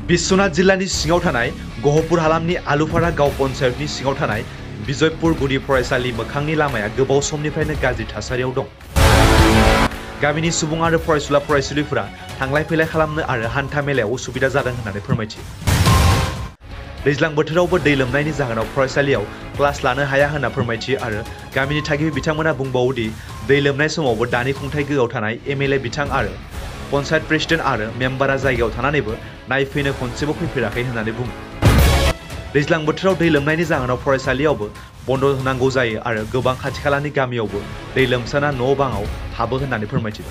बिश्वनाथ जिल्लानि सिङाव थानाय गहपुर हालामनि आलुफारा गाव पन्चायतनि सिङाव थानाय बिजयपुर गुदि फरायसालि मोखांनि लामाया गोबाव समनिफ्रायनो गाज्रि थासारियाव दं। गामिनि सुबुं आरो फरायसुला फरायसुलिफोरा थांलाय फैलाय खालामनो आरो हान्था मेलायाव उसुबिदा जादों होननानै फोरमायथियो। दैज्लां बोथोरावबो दै लोमनायनि जाहोनाव फरायसालियाव क्लास लानो हाया होनना फोरमायथियो आरो गामिनि थागिबि बिथांमोना बुंबावो दि दै लोमनाय समावबो दानि खुंथाय गोहोआव थानाय एमएलए बिथां आरो पन्चायत प्रेसिडेन्ट आरो मेम्बारा जायगायाव थानानैबो नायफैनो खनसेबो फैफेराखै होननानै बुङो। दैज्लां बोथोराव दै लोमनायनि जाहोनाव फरायसालियावबो बन्द होनांगौ जायो आरो गोबां खाथि खालानि गामियावबो दै लोमसाना न' बाङाव हाबो होननानै फोरमायथिदों।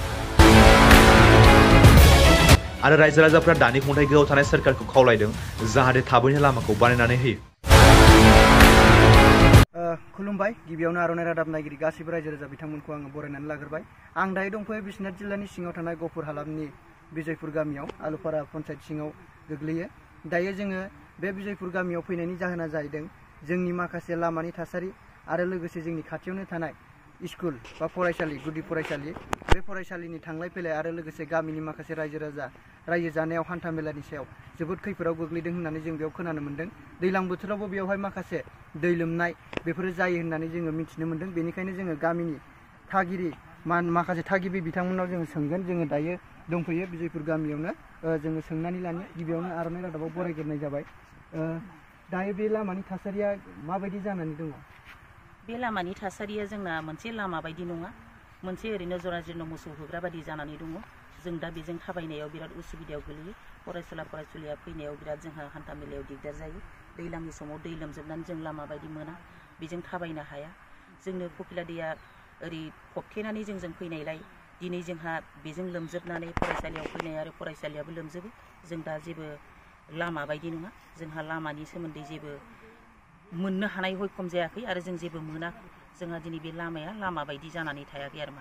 आरो रायजो राजाफ्रा दानि खुंथाय गोहोआव थानाय सोरखारखौ खावलायदों जाहाथे थाबैनो लामाखौ बानायनानै होयो। खुलुमबाय। गिबियावनो आर'नाइ रादाब नायगिरि गासैबो रायजो राजा बिथांमोनखौ आङो बरायनानै लाग्रोबाय। आं दायो दंफायो बिश्वनाथ जिल्लानि सिङाव थानाय गहपुर हालामनि बिजयपुर गामियाव आलुफारा पन्चायत सिङाव गोग्लैयो। दायो जोङो बे बिजयपुर गामियाव फैनायनि जाहोना जाहैदों जोंनि माखासे लामानि थासारि आरो लोगोसे जोंनि खाथियावनो थानाय स्कुल बा फरायसालि गुदि फरायसालि बे फरायसालिनि थांलाय फैलाय आरो लोगोसे गामिनि माखासे रायजो जानायाव हान्था मेलानि सायाव जोबोद खैफोदाव गोग्लैदों होननानै जों बेयाव खोनानो मोन्दों। दैज्लां बोथोरावबो बेवहाय माखासे दै लोमनाय बेफोरो जायो होननानै जोङो मिथिनो मोन्दों। बेनिखायनो जोङो गामिनि माखासे थागिबि बिथांमोनाव जोङो सोंगोन। जोङो दायो दंफैयो बिजयपुर गामियावनो जोङो सोंनानै लानो गिबियावनो आर'नाइ रादाबाव बरायग्रोनाय जाबाय। दायो बे लामानि थासारिया माबायदि जानानै दङ? बे लामानि थासारिया जोंना मोनसे लामा बायदि नङा, मोनसे ओरैनो जरा जीर्ण मोसौ होग्रा बायदि जानानै दङ। जों दा बेजों थाबायनायाव बिराद उसुबिदायाव गोलैयो। फरायसुलिया फैनायाव बिराद जोंहा हान्था मेलायाव दिगदार जायो। दैज्लांनि समाव दै लोमजोबनानै जों लामा बायदि मोना, बेजों थाबायनो हाया। जोंनो कपिला दैया ओरै फबथेनानै जोंजों फैनायलाय दिनै जोंहा बेजों लोमजोबनानै फरायसालियाव फैनाय आरो फरायसालियाबो लोमजोबो। जों दा जेबो लामा बायदि नङा, जोंहा लामानि सोमोन्दै जेबो मोननो हानाय हयखम जायाखै आरो जों जेबो मोनाखै। जोंहा दिनै बे लामाया लामा बायदि जानानै थायाखै आरो मा।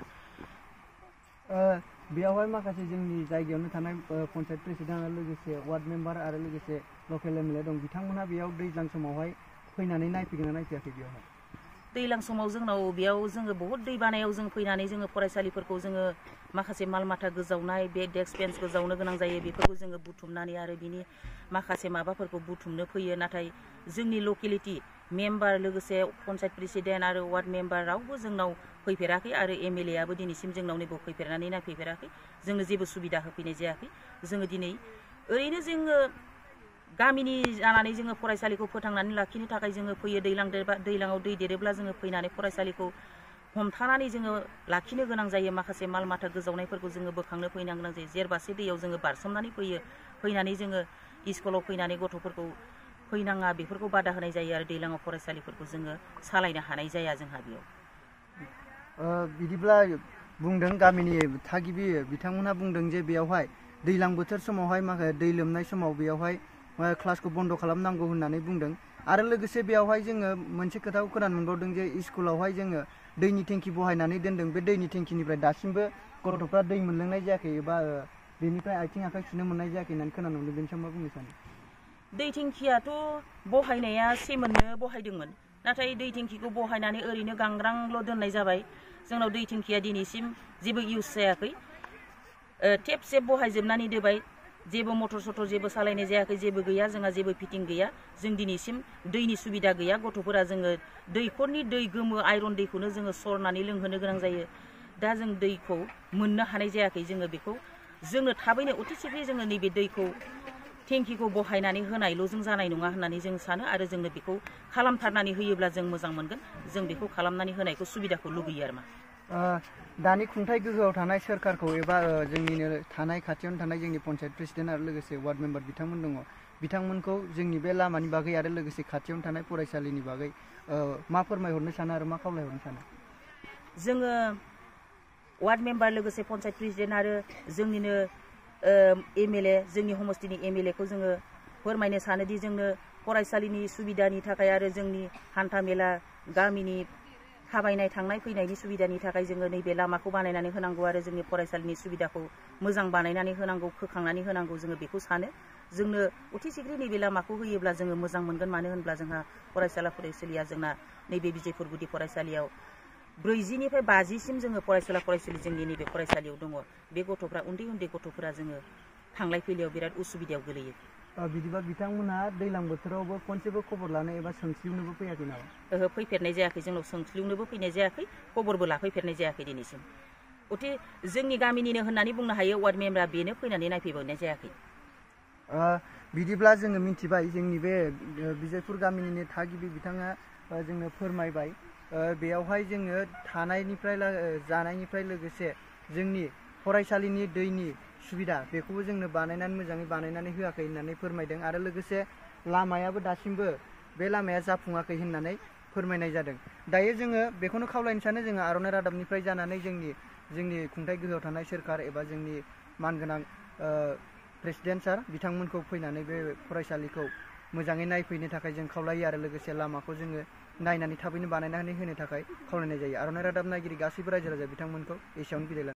बेयावहाय माखासे जोंनि जायगायावनो थानाय पन्चायत प्रेसिडेन्ट आरो लोगोसे वार्ड मेम्बार आरो लोगोसे लकेल एमएलए दं। बिथांमोनहा बेयाव दैज्लां समावहाय फैनानै नायफैगोन ना नायफैयाखै? बेवहाय दैज्लां समाव जोंनाव बेयाव जोङो बहुद दै बानायाव जों फैनानै जोङो फरायसालिफोरखौ जोङो माखासे माल माथा गोजावनाय बे डेस्क बेन्च गोजावनो गोनां जायो। बेफोरखौ जोङो बुथुमनानै आरो बिनि माखासे माबाफोरखौ बुथुमनो फैयो। नाथाय जोंनि लकेलिटि मेम्बार लोगोसे पन्चायत प्रेसिडेन्ट आरो वार्ड मेम्बार रावबो जोंनाव फैफेराखै आरो एमएलएआबो दिनैसिम जोंनाव नैबो फैफेरनानै नायफैफेराखै। जोंनो जेबो सुबिदा होफैनाय जायाखै। जोङो दिनै ओरैनो जोङो गामिनि जानानै जोङो फरायसालिखौ फोथांनानै लाखिनो थाखाय जोङो फैयो। दैज्लाङाव दै देरोब्ला जोङो फैनानै फरायसालिखौ हमथानानै जोङो लाखिनो गोनां जायो। माखासे माल माथा गोजावनायफोरखौ जोङो बोखांनो फैनो गोनां जायो। जेरबासे दैयाव जोङो बारसोमनानै फैयो। फैनानै जोङो स्कुलाव फैनानै गथ'फोरखौ फैनाङा बेफोरखौ बादा होनाय जायो आरो दैज्लाङाव फरायसालिफोरखौ जोङो सालायनो हानाय जाया जोंहा बेयाव। बिदिब्ला बुंदों गामिनि थागिबि बिथांमोनहा बुंदों जे बेयावहाय दैज्लां बोथोर समावहाय माखासे दै लोमनाय समाव बेयावहाय क्लासखौ बन्द खालामनांगौ होननानै बुंदों। आरो लोगोसे बेयावहाय जोङो मोनसे खोथाखौ खोनानो मोनबावदों जे स्कुलावहाय जोङो दैनि टेंकि बहायनानै दोनदों। बे दैनि टेंकिनिफ्राय दासिमबो गथ'फ्रा दै मोनलोंनाय जायाखै एबा बेनिफ्राय आथिं आखाइ सुनो मोननाय जायाखै होननानै खोनानो मोनदों। बेनि सायाव मा बुंनो सानो? दै टेंकियाथ' बहायनाया सेमोननो बहायदोंमोन, नाथाय दै टेंकिखौ बहायनानै ओरैनो गांग्रांल' दोननाय जाबाय। जोंनाव दै टेंकिया दिनैसिम जेबो इउज जायाखै। टेप सेप बहायजोबनानै दोनबाय, जेबो मटर सटर जेबो सालायनाय जायाखै, जेबो गैया। जोंहा जेबो फिटिं गैया। जों दिनैसिम दैनि सुबिदा गैया। गथ'फोरा जोङो दैखरनि दै गोमो आइरन दैखौनो जोङो सरनानै लोंहोनो गोनां जायो। दा जों दैखौ मोननो हानाय जायाखै। जोङो बेखौ जोंनो थाबैनो अति सिग्रे जोङो नैबे दैखौ टेंकिखौ बहायनानै होनायल'जों जानाय नङा होननानै जों सानो आरो जोंनो बेखौ खालामथारनानै होयोब्ला जों मोजां मोनगोन। जों बेखौ खालामनानै होनायखौ सुबिदाखौ लुबैयो आरो मा। दानि खुंथाय गोहोआव थानाय सोरखारखौ एबा जोंनिनो थानाय खाथियावनो थानाय जोंनि पन्चायत प्रेसिडेन्ट आरो लोगोसे वार्ड मेम्बार बिथांमोन दङ। बिथांमोनखौ जोंनि बे लामानि बागै आरो लोगोसे खाथियावनो थानाय फरायसालिनि बागै मा फोरमायहरनो सानो आरो मा खावलायहरनो सानो? जोङो वार्ड मेम्बार लोगोसे पन्चायत प्रेसिडेन्ट आरो जोंनिनो एमएलए जोंनि समस्तिनि एमएलएखौ जोङो फोरमायनो सानोदि जोंनो फरायसालिनि सुबिदानि थाखाय आरो जोंनि हान्था मेला गामिनि थाबायनाय थांनाय फैनायनि सुबिदानि थाखाय जोङो नैबे लामाखौ बानायनानै होनांगौ आरो जोंनि फरायसालिनि सुबिदाखौ मोजां बानायनानै होनांगौ, खोखांनानै होनांगौ। जोङो बेखौ सानो। जोंनो अति सिग्रे नैबे लामाखौ होयोब्ला जोङो मोजां मोनगोन। मानो होनब्ला जोंहा फरायसालिया जोंना नैबे बिजयपुर गुदि फरायसालियाव 40निफ्राय 50सिम जोङो फरायसुलि जोंनि नैबे फरायसालियाव दङ। बे गथ'फ्रा उन्दै गथ'फोरा जोङो थांलाय फैलायाव बिराद उसुबिदायाव गोलैयो। बिदिबा बिथांमोनहा दैज्लां बोथोरावबो खनसेबो खबर लानो एबा सोंस्लिउनोबो फैयाखै नामा? ओहो, फैफेरनाय जायाखै, जोंनाव सोंस्लिउनोबो फैनाय जायाखै, खबरबो लाफैफेरनाय जायाखै दिनैसिम। अथे जोंनि गामिनिनो होननानै बुंनो हायो, वार्ड मेम्बारा बेनो फैनानै नायफैबावनाय जायाखै। बिदिब्ला जोङो मिथिबाय, जोंनि बे बिजयपुर गामिनिनो थागिबि बिथाङा जोंनो फोरमायबाय, बेयावहाय जोङो थानायनिफ्राय जानायनिफ्राय लोगोसे जोंनि फरायसालिनि दैनि सुबिदा बेखौबो जोंनो मोजाङै बानायनानै होआखै होननानै फोरमायदों आरो लोगोसे लामायाबो दासिमबो बे लामाया जाफुङाखै होननानै फोरमायनाय जादों। दायो जोङो बेखौनो खावलायनो सानो, जोङो आर'नाइ रादाबनिफ्राय जानानै जोंनि खुंथाइ गोहोआव थानाय सोरखार एबा जोंनि मानगोनां प्रेसिडेन्ट सार बिथांमोनखौ फैनानै बे फरायसालिखौ मोजाङै नायफैनो थाखाय जों खावलायो आरो लोगोसे लामाखौ जोङो नायनानै थाबैनो बानायनानै होनो थाखाय खावलायनाय जायो। आर'नाइ रादाब नायगिरि गासैबो रायजो राजा बिथांमोनखौ एसेयावनो बिदाय